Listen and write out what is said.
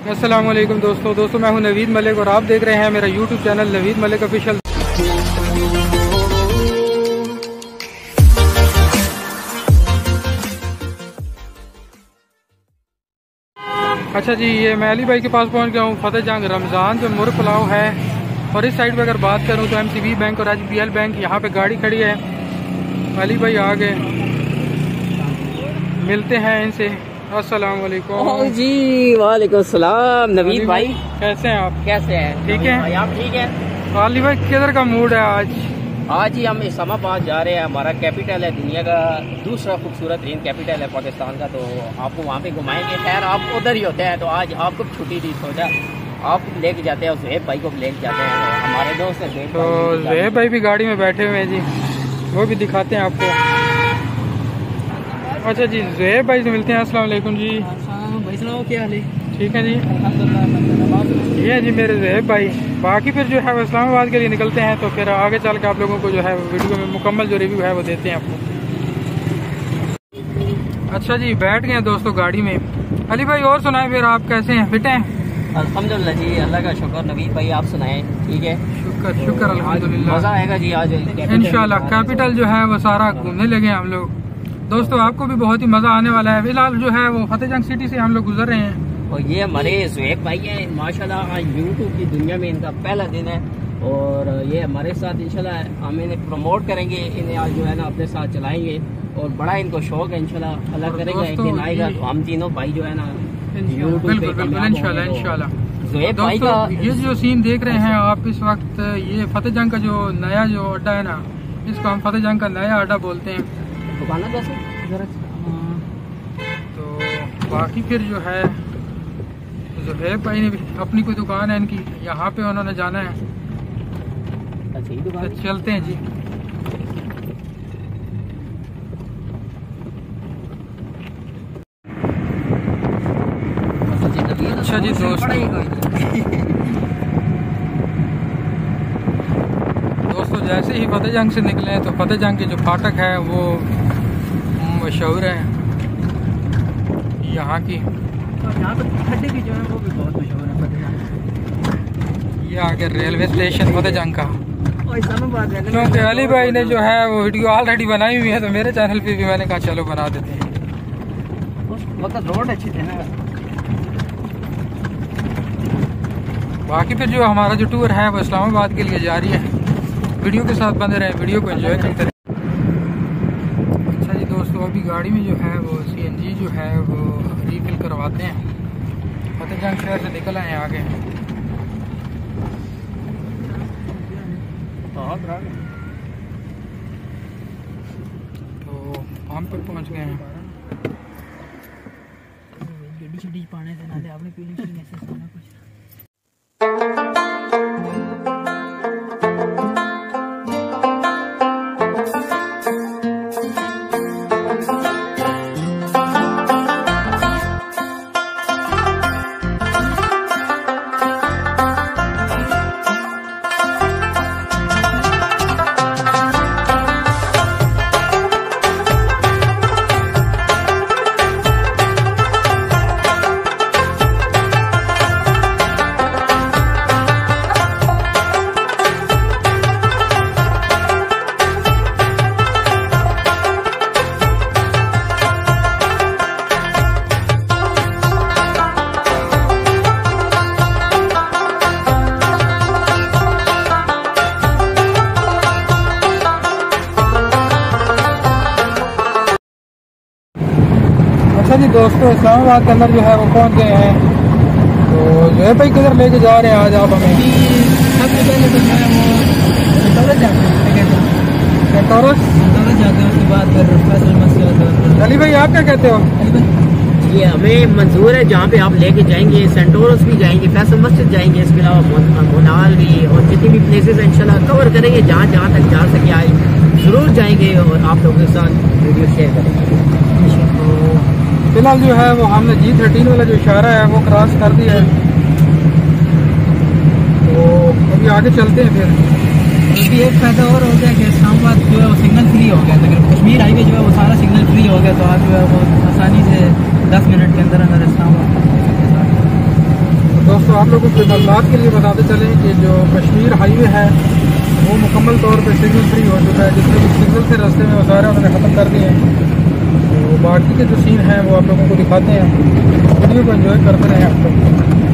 अस्सलामुअलैकुम दोस्तों मैं हूं नवीद मलिक और आप देख रहे हैं मेरा YouTube channel Naveed Malik official. अच्छा जी, ये मैं अली भाई के पास पहुंच गया हूं। फतेह जंग रमज़ान जो मुर्ग पुलाव है। और इस साइड पे अगर बात करूं तो MCB बैंक और HBL बैंक, यहाँ पे गाड़ी खड़ी है। अली भाई आ गए, मिलते हैं इनसे। अस्सलाम वालेकुम जी। वालेकुम सलाम। नवीद भाई कैसे हैं आप? कैसे हैं? ठीक है भाई, आप ठीक है? अली भाई किधर का मूड है आज? आज ही हम इस्लामाबाद जा रहे हैं। हमारा कैपिटल है, दुनिया का दूसरा खूबसूरत तरीन कैपिटल है पाकिस्तान का, तो आपको वहाँ पे घुमाएंगे। खैर आप उधर ही होते हैं, तो आज आपको छुट्टी थी, सोचा आप लेके जाते हैं, ज़ुहैब भाई को लेके जाते हैं। तो हमारे दोस्त है ज़ुहैब, तो ज़ुहैब भाई भी गाड़ी में बैठे हुए हैं जी, वो भी दिखाते हैं आपको। अच्छा जी, ज़ुहैब भाई से मिलते हैं। अस्सलाम वालेकुम जी। भाई सुनाओ, क्या हाल है? ठीक है जी, अल्हम्दुलिल्लाह। ये जी मेरे ज़ुहैब भाई। बाकी फिर जो है वो इस्लामाबाद के लिए निकलते हैं, तो फिर आगे चल के आप लोगों को जो है वीडियो में मुकम्मल जो रिव्यू है वो देते हैं आपको। अच्छा जी, बैठ गए हैं दोस्तों गाड़ी में। अली भाई और सुनाए, फिर आप कैसे हैं, फिट हैं? अल्हम्दुलिल्लाह जी, अल्लाह का शुक्र। नवीद भाई आप सुनाएं, ठीक है? शुक्र अल्हम्दुलिल्लाह। मज़ा आएगा जी आज इंशाल्लाह। कैपिटल जो है वो सारा घूमने लगे हम लोग दोस्तों, आपको भी बहुत ही मज़ा आने वाला है। फिलहाल जो है वो फतेह जंग सिटी से हम लोग गुजर रहे हैं। और ये हमारे ज़ुहैब भाई हैं माशाल्लाह। आज यूट्यूब की दुनिया में इनका पहला दिन है और ये हमारे साथ इंशाल्लाह हम इन्हें प्रमोट करेंगे। इन्हें आज जो है ना अपने साथ चलाएंगे और बड़ा इनको शौक है। इंशाल्लाह अल्लाह करेगा एक दिन आएगा तो हम तीनों भाई जो है ना बिल्कुल इंशाल्लाह। ज़ुहैब भाई का ये जो सीन देख रहे हैं आप इस वक्त, ये फतेह जंग का जो नया जो अड्डा है ना, इसको हम फतेह जंग का नया अड्डा बोलते हैं। दुकान कैसे? तो बाकी फिर जो है ज़ुहैब भाई ने भी अपनी कोई दुकान है इनकी, यहाँ पे उन्होंने जाना है। अच्छा, ये दुकान तो चलते हैं जी। अच्छा जी दोस्तों जैसे ही फतेह जंग से निकले हैं तो फतेह जंग के जो फाटक है वो मशहूर है यहाँ की। यहाँ पे खड्डे भी जो है वो भी बहुत मशहूर है फतेह जंग। ये आगे रेलवे स्टेशन फतेह जंग का। क्योंकि अली भाई ने जो है वो वीडियो ऑलरेडी बनाई हुई है, तो मेरे चैनल पे भी मैंने कहा चलो बना देते हैं। मतलब रोड अच्छी थी ना। बाकी फिर जो हमारा जो टूर है वो इस्लामाबाद के लिए जारी है। वीडियो के साथ बने रहें, वीडियो को एंजॉय करते रहें। अच्छा जी दोस्तों, अभी गाड़ी में जो है वो CNG जो है वो रिफिल करवाते हैं। फतेह जंग शहर से निकल आए आगे, तो पंप पे पहुंच गए हैं। पाने से नाले आपने पीली कुछ। अच्छा जी दोस्तों, इस्लामाबाद के अंदर जो है वो पहुंच गए हैं। तो ज़ुहैब भाई किधर लेके जा रहे हैं आज आप हमें? सबसे पहले तो मैं वो टॉरस जाते हैं, उसके बाद फिर फैसल मस्जिद। अली भाई आप क्या कहते हो? ये हमें मंजूर है, जहाँ पे आप लेके जाएंगे। सेंटोरस भी जाएंगे, फैसल मस्जिद जाएंगे, इसके अलावा मोनाल भी, और जितनी भी प्लेसेस इंशाल्लाह कवर करेंगे। जहाँ जहाँ तक जा सके आए ज़रूर जाएंगे और आप लोगों के साथ वीडियो शेयर करेंगे। फिलहाल जो है वो हमने G13 वाला जो इशारा है वो क्रॉस कर दिया है, तो अभी आगे चलते हैं। फिर अभी एक फायदा और हो गया कि इस्लामाबाद जो है वो सिग्नल फ्री हो गया। अगर कश्मीर हाईवे जो है वो सारा सिग्नल फ्री हो गया, तो आप जो है वो आसानी से 10 मिनट के अंदर अंदर इस्लामाबाद। दोस्तों आप लोगों को मालूमात के लिए बताते चलें कि जो कश्मीर हाईवे है वो मुकम्मल तौर पे सिग्नल फ्री हो चुका है। जितने भी सिग्नल थे रास्ते में वो सारे उन्होंने ख़त्म कर दिए हैं। तो बाकी के जो सीन हैं वो आप लोगों को दिखाते हैं। वीडियो को एंजॉय करते रहें आप लोग।